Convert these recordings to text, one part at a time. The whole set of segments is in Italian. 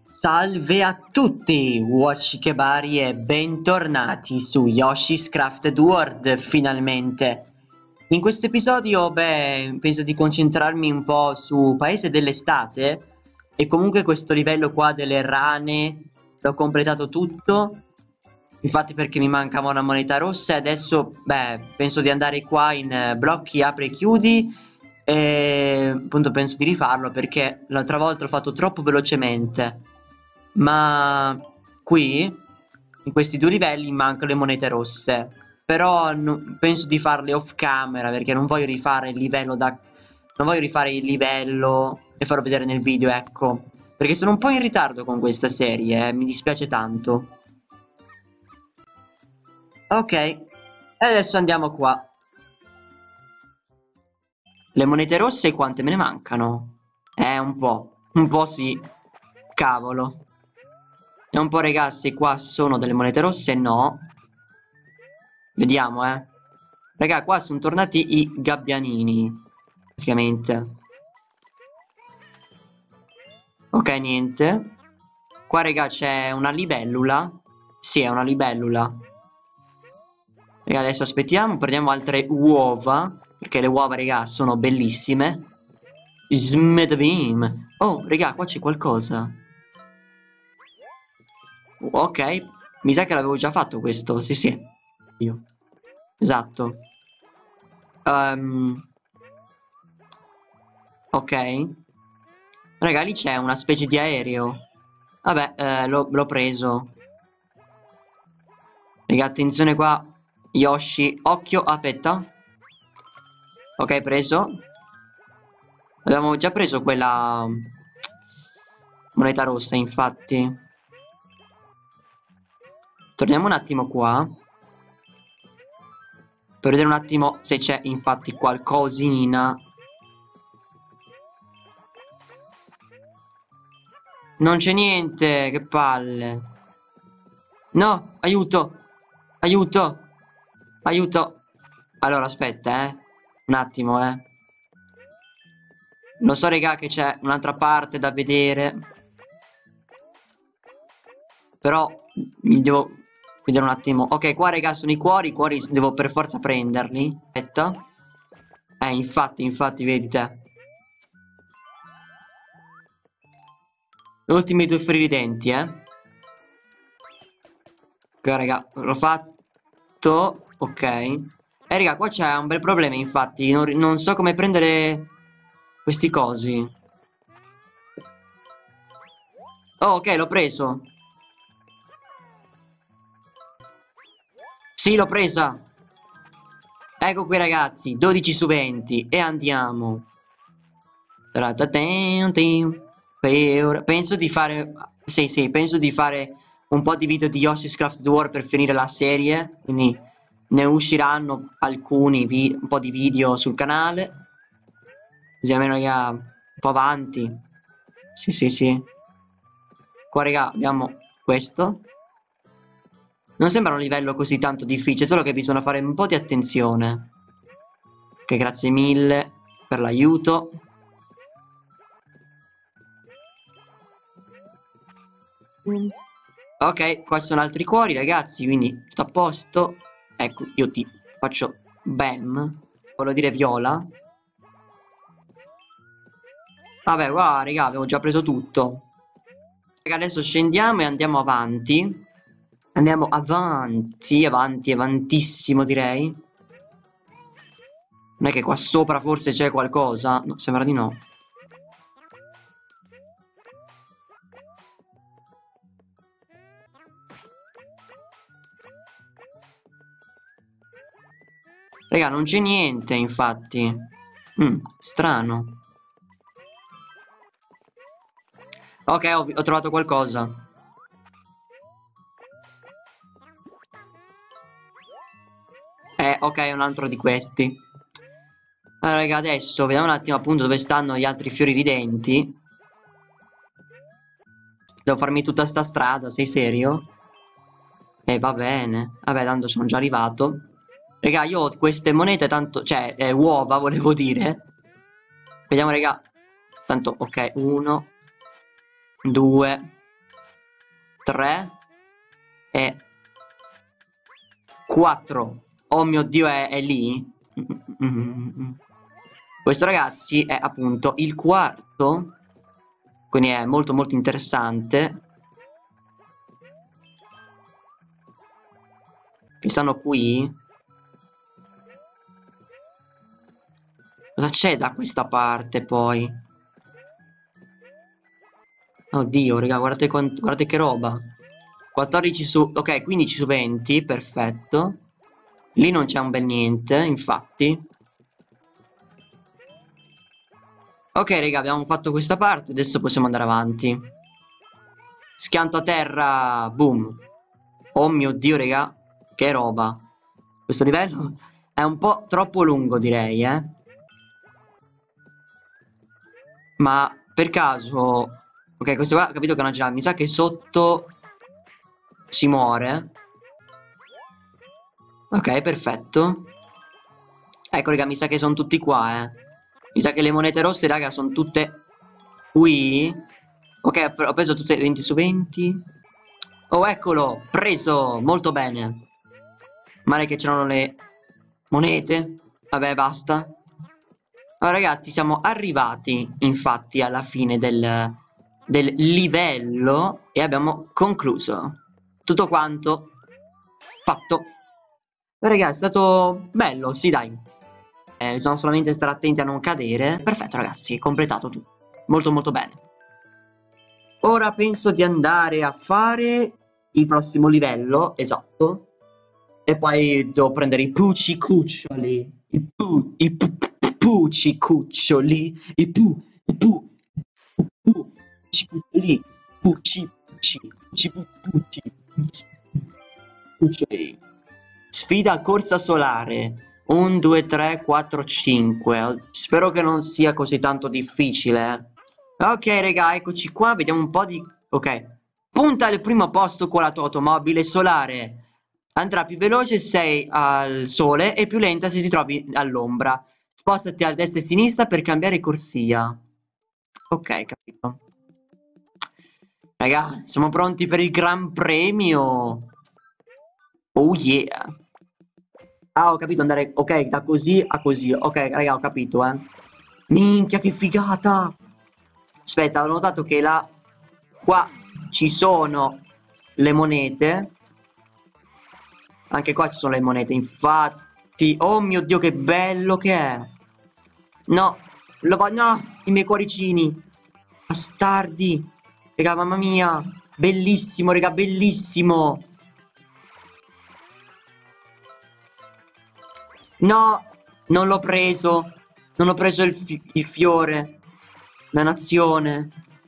Salve a tutti, Watchikebari e bentornati su Yoshi's Crafted World finalmente. In questo episodio, penso di concentrarmi un po' su Paese dell'Estate e comunque questo livello qua delle rane l'ho completato tutto. Infatti perché mi mancava una moneta rossa e adesso, penso di andare qua in blocchi apri e chiudi e appunto penso di rifarlo perché l'altra volta l'ho fatto troppo velocemente. Ma qui, in questi due livelli, mancano le monete rosse. Però penso di farle off camera perché non voglio rifare il livello non voglio rifare il livello e farlo vedere nel video, ecco. Perché sono un po' in ritardo con questa serie, mi dispiace tanto. Ok, e adesso andiamo qua. Le monete rosse quante me ne mancano? Un po' sì. Cavolo. E un po' ragazzi, qua sono delle monete rosse, no. Vediamo, Raga, qua sono tornati i gabbianini, praticamente. Ok, niente. Qua, raga, c'è una libellula. Sì, è una libellula. Raga, adesso aspettiamo, prendiamo altre uova, perché le uova, raga, sono bellissime. Smedbeam. Oh, raga, qua c'è qualcosa. Ok, mi sa che l'avevo già fatto questo, sì sì. Io. Esatto. Ok. Raga, lì c'è una specie di aereo. Vabbè, l'ho preso. Raga, attenzione qua. Yoshi, occhio, aspetta. Ok, preso. Abbiamo già preso quella moneta rossa, infatti. Torniamo un attimo qua. Per vedere un attimo se c'è infatti qualcosina. Non c'è niente, che palle. No, aiuto. Aiuto. Aiuto. Allora, aspetta, un attimo, Lo so, raga, che c'è un'altra parte da vedere. Però mi devo vedere un attimo. Ok, qua, raga, sono i cuori devo per forza prenderli. Aspetta. Infatti, vedi te. Gli ultimi due fiori di denti, Ok, raga, l'ho fatto. Ok. Raga, qua c'è un bel problema, infatti. Non so come prendere questi cosi. Oh, ok, l'ho preso. Sì, l'ho presa. Ecco qui, ragazzi, 12 su 20. E andiamo. Penso di fare... Sì, penso di fare un po' di video di Yoshi's Crafted World per finire la serie. Quindi ne usciranno alcuni, un po' di video sul canale. Così almeno, raga, un po' avanti. Sì. Qua, raga, abbiamo questo. Non sembra un livello così tanto difficile, solo che bisogna fare un po' di attenzione. Ok, grazie mille per l'aiuto. Ok, qua sono altri cuori, ragazzi, quindi tutto a posto. Ecco, io ti faccio bam. Volevo dire viola. Vabbè, qua, raga, avevo già preso tutto. Raga, adesso scendiamo e andiamo avanti. Andiamo avanti, avantissimo, direi. Non è che qua sopra forse c'è qualcosa? No, sembra di no. Raga, non c'è niente, infatti. Strano. Ok, ho trovato qualcosa. Ok, un altro di questi. Allora, raga, adesso vediamo un attimo appunto dove stanno gli altri fiori di denti. Devo farmi tutta sta strada, sei serio? Va bene. Vabbè, tanto sono già arrivato. Raga, io ho queste monete tanto... Cioè, uova, volevo dire. Vediamo, raga. Tanto, ok, 1, 2, 3 e 4. Oh mio Dio, è lì? Questo, ragazzi, è appunto il quarto. Quindi è molto molto interessante. Che stanno qui. Cosa c'è da questa parte poi? Oddio, raga, guardate, guardate che roba. 14 su... Ok, 15 su 20, perfetto. Lì non c'è un bel niente, infatti. Ok, raga, abbiamo fatto questa parte, adesso possiamo andare avanti. Schianto a terra, boom. Oh mio Dio, raga, che roba. Questo livello è un po' troppo lungo, direi, eh. Ma per caso... Ok, questo qua ho capito che è una già. Mi sa che sotto si muore. Ok, perfetto. Ecco, raga, mi sa che sono tutti qua, eh. Mi sa che le monete rosse, raga, sono tutte qui. Ok, ho preso tutte 20 su 20. Oh, eccolo, preso, molto bene. Male che c'erano le monete. Vabbè, basta. Allora, ragazzi, siamo arrivati, infatti, alla fine del livello e abbiamo concluso. Tutto quanto fatto. Ragazzi, è stato bello, sì, dai. Bisogna solamente stare attenti a non cadere. Perfetto, ragazzi, completato tutto. Molto molto bene. Ora penso di andare a fare il prossimo livello, esatto. E poi devo prendere i pucci cuccioli. I pucci cuccioli. Pucci cuccioli. Pucci cuccioli. Sfida corsa solare. 1, 2, 3, 4, 5. Spero che non sia così tanto difficile. Ok, raga, eccoci qua. Vediamo un po' di... Ok. Punta al primo posto con la tua automobile solare. Andrà più veloce se sei al sole e più lenta se ti trovi all'ombra. Spostati a destra e a sinistra per cambiare corsia. Ok, capito. Raga, siamo pronti per il Gran Premio. Oh yeah. Ah, ho capito andare... Ok, da così a così. Ok, raga, ho capito, eh. Minchia, che figata. Aspetta, ho notato che là... Qua ci sono le monete. Anche qua ci sono le monete, infatti. Oh mio Dio, che bello che è. No, no, i miei cuoricini. Bastardi. Raga, mamma mia. Bellissimo, raga, bellissimo. No, non l'ho preso. Non ho preso il fiore. La nazione.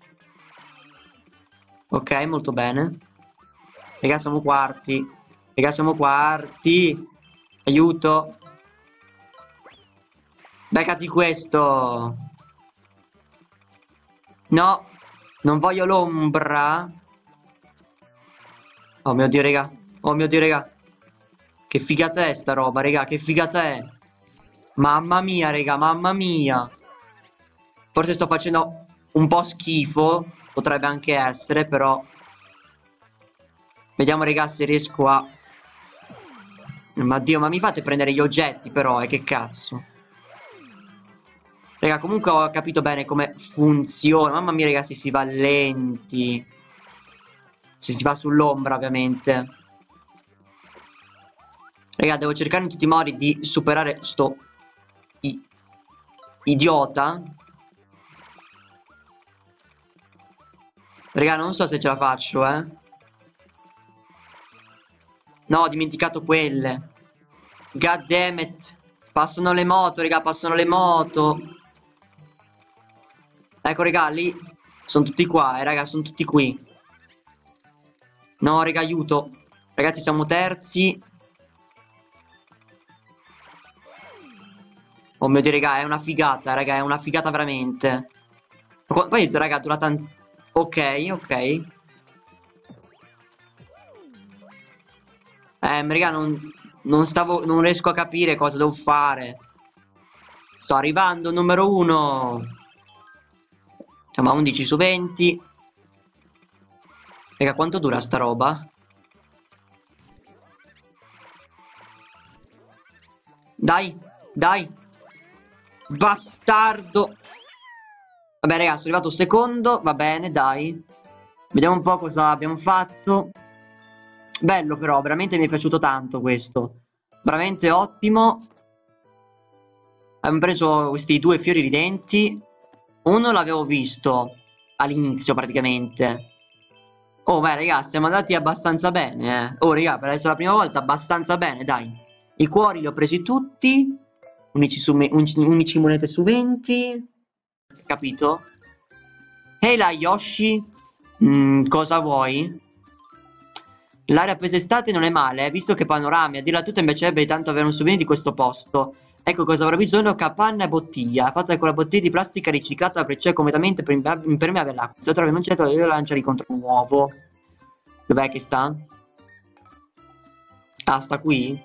Ok, molto bene. Raga, siamo quarti. Raga, siamo quarti. Aiuto. Beccati questo. No, non voglio l'ombra. Oh mio Dio, raga. Oh mio Dio, raga. Che figata è sta roba, raga. Che figata è. Mamma mia, raga, mamma mia. Forse sto facendo un po' schifo. Potrebbe anche essere, però. Vediamo, raga, se riesco a... Ma Dio, ma mi fate prendere gli oggetti, però, che cazzo. Raga, comunque ho capito bene come funziona. Mamma mia, raga, se si va lenti. Se si va sull'ombra, ovviamente. Raga, devo cercare in tutti i modi di superare sto... idiota. Raga, non so se ce la faccio, eh. No, ho dimenticato quelle. God damn it. Passano le moto, raga, passano le moto. Ecco, raga, lì sono tutti qua, raga, sono tutti qui. No, raga, aiuto. Ragazzi, siamo terzi. Oh mio Dio, raga, è una figata, raga, è una figata veramente. Poi, raga, dura tanto... Ok, ok. Raga, non riesco a capire cosa devo fare. Sto arrivando, numero 1. Siamo a 11 su 20. Raga, quanto dura sta roba? Dai, dai. Bastardo. Vabbè, raga, sono arrivato secondo. Va bene, dai. Vediamo un po' cosa abbiamo fatto. Bello però, veramente mi è piaciuto tanto questo. Veramente ottimo. Abbiamo preso questi due fiori ridenti. Uno l'avevo visto all'inizio praticamente. Oh, beh, raga, siamo andati abbastanza bene, eh. Oh, raga, per essere la prima volta abbastanza bene, dai. I cuori li ho presi tutti. 11 monete su 20. Capito? Ehi là, Yoshi. Cosa vuoi? L'area quest'estate non è male, visto che panorami. A dirla tutta mi piacerebbe tanto avere un souvenir di questo posto. Ecco cosa avrò bisogno: capanna e bottiglia. Fatta con la bottiglia di plastica riciclata per cioè completamente impermeabile all'acqua. Se trovi un oggetto, io lanciare contro un uovo. Dov'è che sta? Ah, sta qui?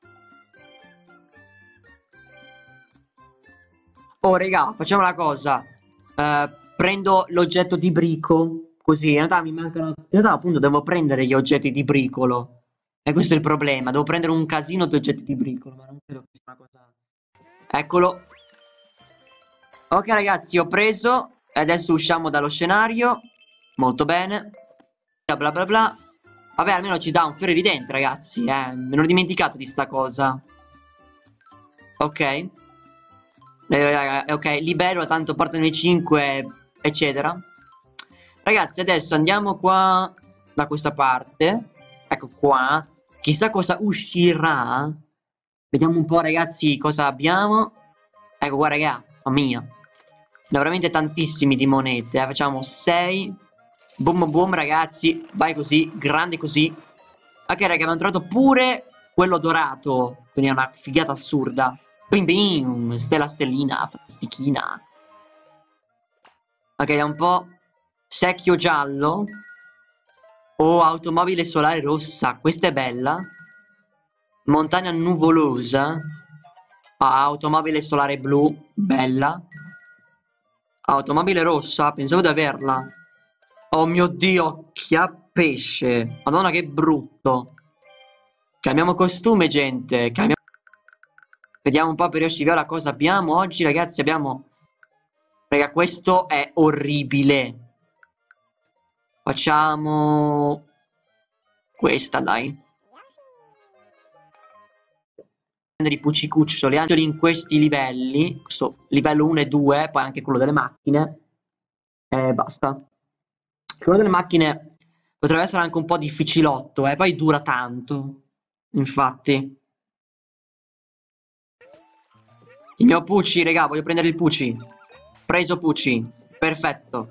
Oh, raga, facciamo una cosa. Prendo l'oggetto di brico. Così, in realtà mi mancano. In realtà, appunto, devo prendere gli oggetti di bricolo. E questo è il problema. Devo prendere un casino di oggetti di bricolo. Ma non credo che sia una cosa. Eccolo. Ok, ragazzi, ho preso. E adesso usciamo dallo scenario. Molto bene. Bla bla bla bla. Vabbè, almeno ci dà un fiore ridente, ragazzi. Me l'ho dimenticato di sta cosa. Ok. Ok, libero, tanto portano i 5, eccetera. Ragazzi, adesso andiamo qua, da questa parte. Ecco qua. Chissà cosa uscirà. Vediamo un po', ragazzi, cosa abbiamo. Ecco qua, raga, mamma mia. Ne ho veramente tantissimi di monete. Facciamo 6. Boom, boom, ragazzi. Vai così, grande così. Ok, raga, abbiamo trovato pure quello dorato. Quindi è una figata assurda. Bim bim, stella stellina, fantastichina. Ok, da un po'. Secchio giallo. O automobile solare rossa. Questa è bella. Montagna nuvolosa. Ah, automobile solare blu. Bella. Automobile rossa. Pensavo di averla. Oh mio Dio, che a pesce. Madonna, che brutto. Cambiamo costume, gente. Vediamo un po' per riuscire a cosa abbiamo oggi, ragazzi. Abbiamo. Raga, questo è orribile. Facciamo questa, dai. Prendere i puccicuccioli anche in questi livelli. Questo livello 1 e 2, poi anche quello delle macchine. E basta. Quello delle macchine potrebbe essere anche un po' difficilotto, poi dura tanto. Infatti. Il mio Pucci, raga, voglio prendere il Pucci. Preso Pucci. Perfetto.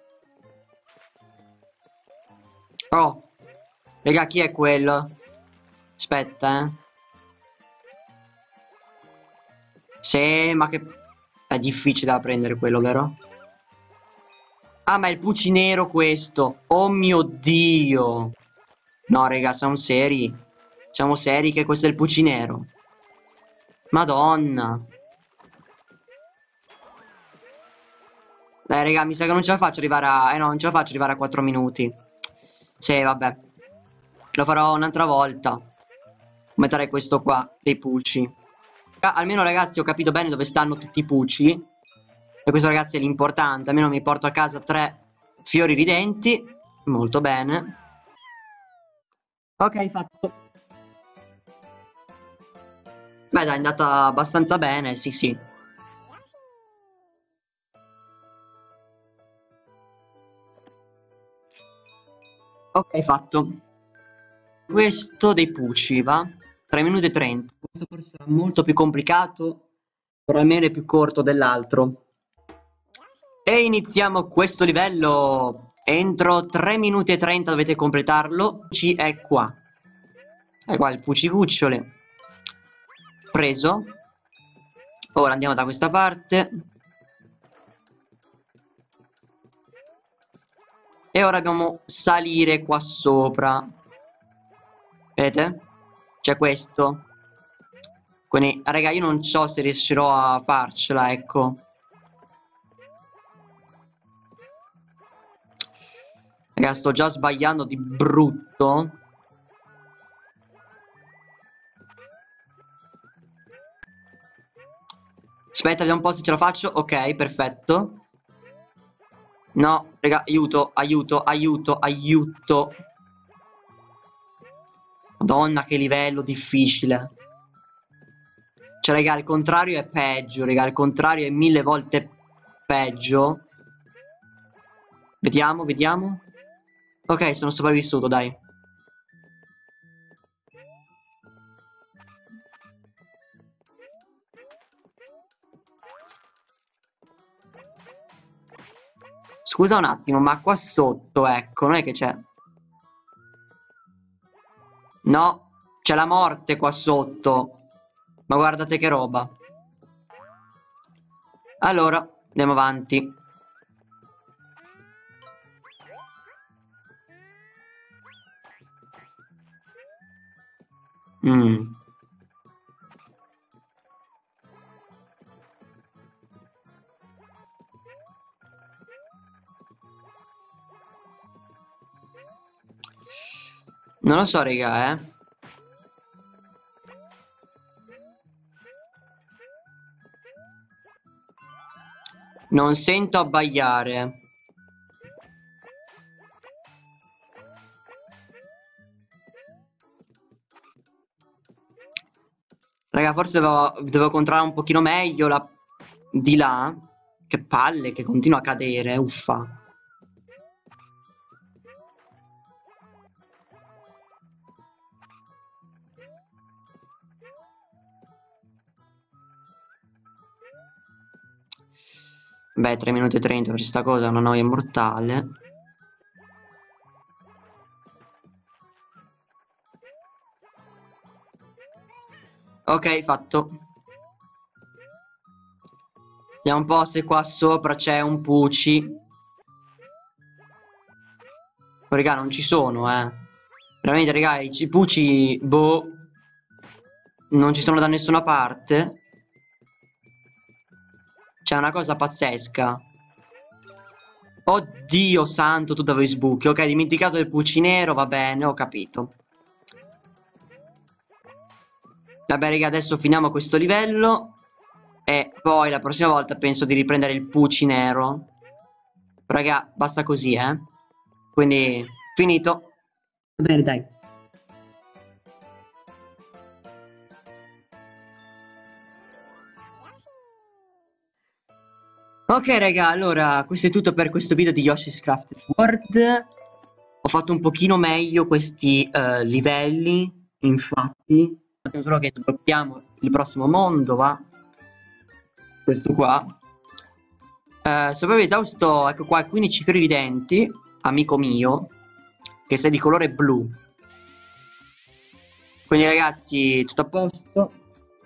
Oh. Raga, chi è quello? Aspetta, eh. Sì, ma che. È difficile da prendere quello, vero? Ah, ma è il Pucci nero questo. Oh mio Dio. No, raga, siamo seri. Siamo seri che questo è il Pucci nero. Madonna. Raga, mi sa che non ce la faccio arrivare a. No, non ce la faccio arrivare a 4 minuti. Sì, vabbè. Lo farò un'altra volta. Metterei questo qua, dei pulci. Almeno, ragazzi, ho capito bene dove stanno tutti i pulci. E questo, ragazzi, è l'importante. Almeno mi porto a casa 3 fiori ridenti. Molto bene. Ok, fatto. Beh, dai, è andata abbastanza bene, sì, sì. Ok, fatto. Questo dei Pucci, va? 3 minuti e 30. Questo forse sarà molto più complicato, però almeno è più corto dell'altro. E iniziamo questo livello. Entro 3 minuti e 30 dovete completarlo. Pucci è qua. È qua il Puccicucciole. Preso. Ora andiamo da questa parte. E ora dobbiamo salire qua sopra. Vedete? C'è questo. Quindi, raga, io non so se riuscirò a farcela, ecco. Raga, sto già sbagliando di brutto. Aspetta, vediamo un po' se ce la faccio. Ok, perfetto. No, raga, aiuto, aiuto, aiuto, aiuto. Madonna, che livello difficile. Cioè, raga, il contrario è peggio, raga, il contrario è 1000 volte peggio. Vediamo, vediamo. Ok, sono sopravvissuto, dai. Scusa un attimo, ma qua sotto, ecco, non è che c'è... No, c'è la morte qua sotto. Ma guardate che roba. Allora, andiamo avanti. Non lo so, raga, Non sento abbaiare. Raga, forse devo controllare un pochino meglio la... di là. Che palle, che continua a cadere, uffa. Beh, 3 minuti e 30 per questa cosa è una noia mortale. Ok, fatto. Vediamo un po' se qua sopra c'è un Pucci. Oh, raga, non ci sono, Veramente, raga, i Pucci, boh, non ci sono da nessuna parte. C'è una cosa pazzesca. Oddio santo, tu dove sbuchi. Ok, dimenticato del Pucci nero, va bene, ho capito. Vabbè, raga, adesso finiamo questo livello. E poi la prossima volta penso di riprendere il Pucci nero. Raga, basta così, Quindi, finito. Va bene, dai. Ok raga, allora questo è tutto per questo video di Yoshi's Crafted World. Ho fatto un pochino meglio questi livelli, infatti. Aspettiamo solo che sblocchiamo il prossimo mondo, va. Questo qua. Se avevo esausto, ecco qua, 15 fiori di denti, amico mio, che sei di colore blu. Quindi ragazzi, tutto a posto.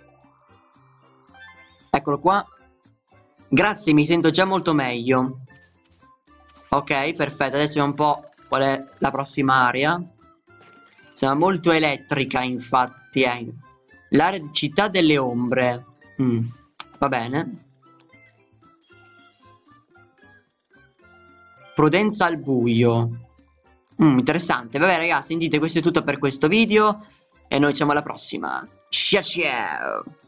Eccolo qua. Grazie, mi sento già molto meglio. Ok, perfetto. Adesso vediamo un po' qual è la prossima area. Sembra molto elettrica, infatti. L'area di Città delle Ombre. Va bene. Prudenza al buio. Interessante. Vabbè, ragazzi, sentite, questo è tutto per questo video. E noi ci vediamo alla prossima. Ciao ciao!